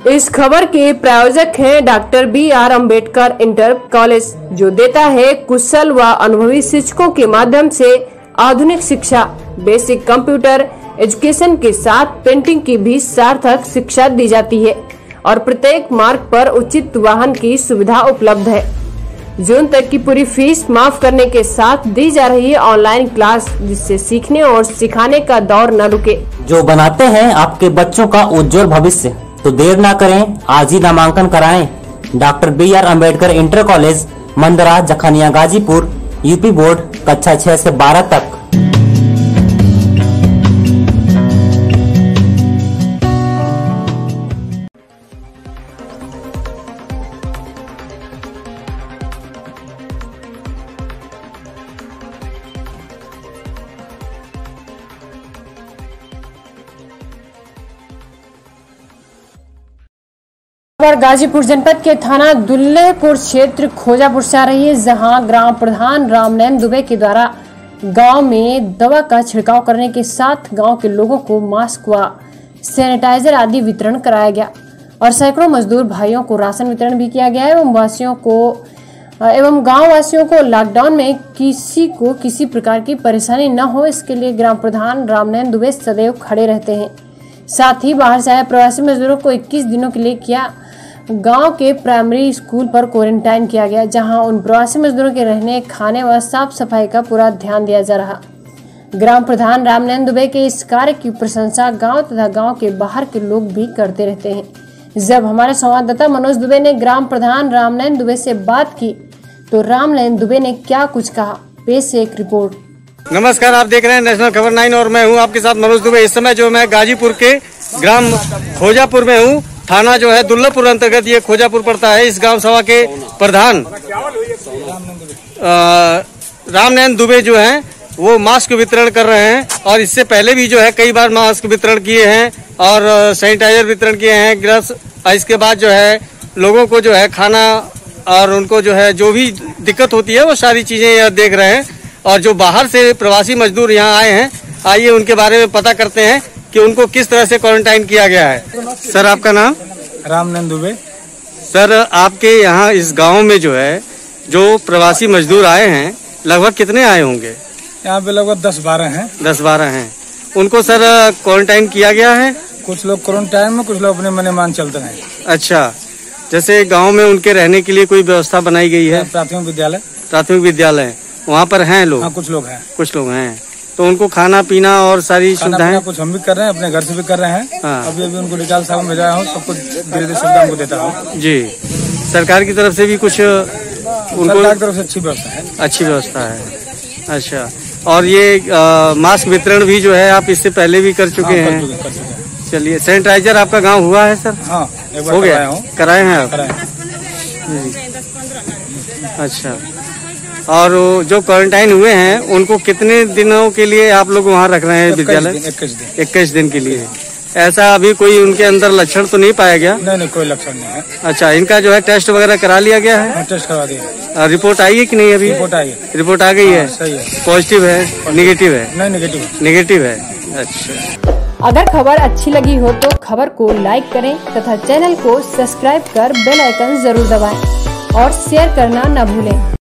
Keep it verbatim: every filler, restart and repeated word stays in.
इस खबर के प्रायोजक हैं doctor B R Ambedkar inter college, जो देता है कुशल व अनुभवी शिक्षकों के माध्यम से आधुनिक शिक्षा। बेसिक कंप्यूटर एजुकेशन के साथ पेंटिंग की भी सार्थक शिक्षा दी जाती है और प्रत्येक मार्ग पर उचित वाहन की सुविधा उपलब्ध है। जून तक की पूरी फीस माफ करने के साथ दी जा रही है ऑनलाइन क्लास, जिससे सीखने और सिखाने का दौर न रुके। जो बनाते हैं आपके बच्चों का उज्जवल भविष्य, तो देर ना करें, आज ही नामांकन कराएं। Doctor B R Ambedkar inter college, Mandra, Jakhania, Ghazipur, UP board, कक्षा छह से बारह तक। गाजीपुर जनपद के थाना दुल्लेपुर क्षेत्र खोजापुर से आ रही है, जहां ग्राम प्रधान रामनैन दुबे के द्वारा गांव में दवा का छिड़काव करने के साथ गांव के लोगों को मास्क व सैनिटाइजर आदि वितरण कराया गया और सैकड़ों मजदूर भाइयों को राशन वितरण भी किया गया एवं वासियों को एवं गाँव वासियों को लॉकडाउन में किसी को किसी प्रकार की परेशानी न हो, इसके लिए ग्राम प्रधान रामनैन दुबे सदैव खड़े रहते हैं। साथ ही बाहर से आए प्रवासी मजदूरों को इक्कीस दिनों के लिए किया गांव के प्राइमरी स्कूल पर क्वारंटाइन किया गया, जहां उन प्रवासी मजदूरों के रहने, खाने व साफ सफाई का पूरा ध्यान दिया जा रहा। ग्राम प्रधान रामनैन दुबे के इस कार्य की प्रशंसा गांव तथा गांव के बाहर के लोग भी करते रहते हैं। जब हमारे संवाददाता मनोज दुबे ने ग्राम प्रधान रामनैन दुबे से बात की, तो रामनैन दुबे ने क्या कुछ कहा, पेश एक रिपोर्ट। नमस्कार, आप देख रहे हैं नेशनल खबर नाइन और मैं हूं आपके साथ मनोज दुबे। इस समय जो मैं गाजीपुर के ग्राम खोजापुर में हूं। थाना जो है दुल्लेपुर अंतर्गत ये खोजापुर पड़ता है। इस ग्राम सभा के प्रधान रामनैन दुबे जो हैं वो मास्क वितरण कर रहे हैं और इससे पहले भी जो है कई बार मास्क वितरण किए हैं और सैनिटाइजर वितरण किए हैं, ग्लव्स। इसके बाद जो है लोगों को जो है खाना और उनको जो है जो भी दिक्कत होती है वो सारी चीजें यहाँ देख रहे हैं। और जो बाहर से प्रवासी मजदूर यहाँ आए हैं, आइए उनके बारे में पता करते हैं कि उनको किस तरह से क्वारंटाइन किया गया है। सर, आपका नाम? रामनैन दुबे। सर, आपके यहाँ इस गांव में जो है जो प्रवासी मजदूर आए हैं, लगभग कितने आए होंगे? यहाँ पे लगभग दस बारह हैं। दस बारह हैं। उनको सर क्वारंटाइन किया गया है? कुछ लोग क्वारंटाइन में, कुछ लोग अपने मने मान चलते हैं। अच्छा, जैसे गाँव में उनके रहने के लिए कोई व्यवस्था बनाई गई है? प्राथमिक विद्यालय प्राथमिक विद्यालय वहाँ पर हैं लोग? हाँ, कुछ लोग हैं। कुछ लोग हैं। तो उनको खाना पीना और सारी सुविधाएं कुछ हम भी कर रहे हैं, अपने घर से भी कर रहे हैं। हाँ। अभी अभी उनको डिटाल साहब भेजा हूँ, सब कुछ धीरे धीरे सुविधा उनको देता हूँ जी। सरकार की तरफ से भी कुछ उनको? सरकार की तरफ से अच्छी व्यवस्था है। अच्छी व्यवस्था है। अच्छा, और ये आ, मास्क वितरण भी जो है आप इससे पहले भी कर चुके हाँ, हैं? कर चुके, कर चुके। चलिए, सैनिटाइजर आपका गांव हुआ है सर? हाँ, एक बार हो गया? कराए हैं आप? अच्छा, और जो क्वारंटाइन हुए हैं उनको कितने दिनों के लिए आप लोग वहाँ रख रहे हैं विद्यालय? इक्कीस दिन। इक्कीस दिन के लिए। ऐसा अभी कोई उनके अंदर लक्षण तो नहीं पाया गया? नहीं नहीं, कोई लक्षण नहीं है। अच्छा, इनका जो है टेस्ट वगैरह करा लिया गया है? हाँ, टेस्ट करवा दिया। रिपोर्ट आई है कि नहीं? अभी रिपोर्ट आई है। रिपोर्ट आ गई है? सही है। पॉजिटिव है, निगेटिव है? नहीं, निगेटिव। निगेटिव है। अच्छा, अगर खबर अच्छी लगी हो तो खबर को लाइक करें तथा चैनल को सब्सक्राइब कर बेल आइकन जरूर दबाएं और शेयर करना न भूलें।